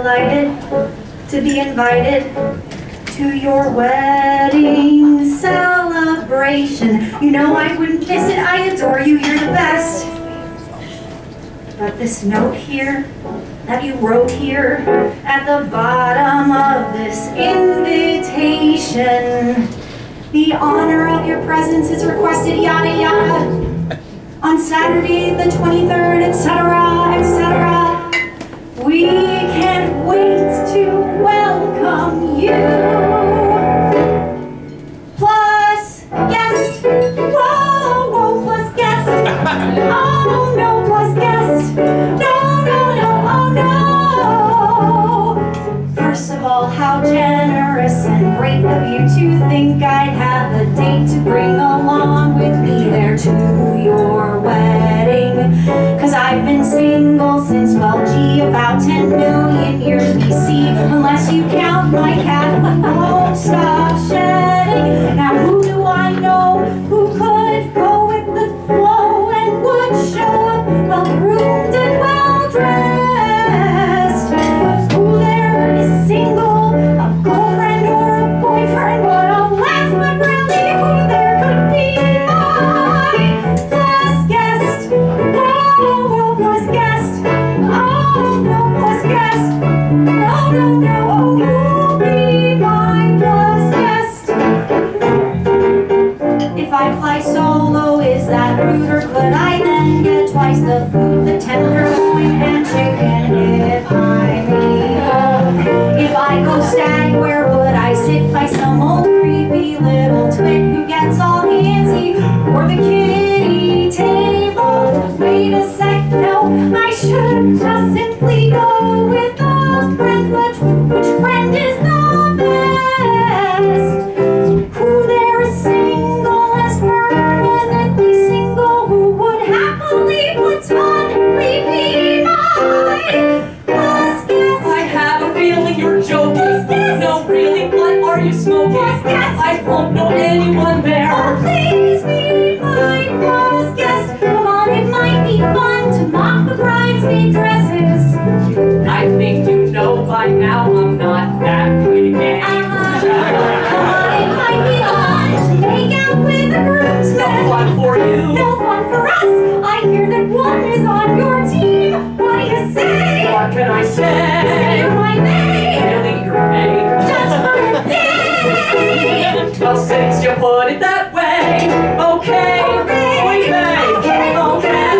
delighted to be invited to your wedding celebration. You know I wouldn't miss it. I adore you. You're the best. But this note here that you wrote here at the bottom of this invitation, the honor of your presence is requested, yada yada, on Saturday the 23rd, etc., etc. We can't wait to welcome you. Plus guest, whoa, whoa, plus guest. Oh no, plus guest. No, no, no, oh no. First of all, how generous and great of you to think I'd have a date to bring along with me there to your wedding. Cause I've been single since, well, gee, about 10 million years BC, unless you count my cat who won't stop shedding. Now who do I know who could go with the flow and would show up well-groomed and well-dressed? Who there is single, a girlfriend or a boyfriend? What a laugh, but really who there could be my plus guest? Oh, plus guest. Oh, no, plus guest. No, no, no, oh, who'll be my plus guest? If I fly solo, is that rude, or could I then get twice the food, the tenderloin and chicken if I'm able? If I go stag, where would I sit? By some old creepy little twit who gets all handsy, or the kiddie table? Wait a sec, no, I should just simply go with a friend, but which friend is the best? Who there is single, as permanently single, who would happily platonically be my plus guest? I have a feeling you're joking. No, really, what are you smoking? I won't know anyone there. Oh, please be my plus guest. Come on, it might be fun to mock the bridesmaid dresses. I think you know by now I'm not that pretty. Come on, it might be fun to make out with the groomsmen. No fun for you. No fun for us. I hear that one is on your team. What do you say? What can I say? Say my name. Really, your name? Just for a day. Well, since you put it that way, okay, we make it okay.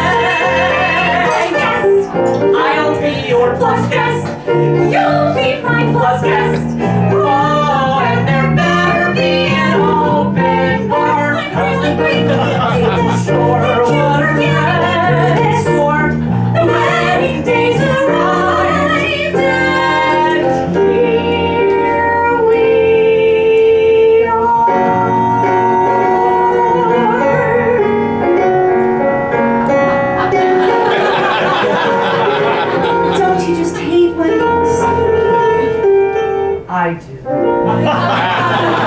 I'll be your plus guest. You'll be my plus guest. Oh, and there better be an open bar. I'm really grateful you did this. Sure, Don't you forget this. Sure. The wedding days arrived, and here we are. Don't you just hate weddings? I do.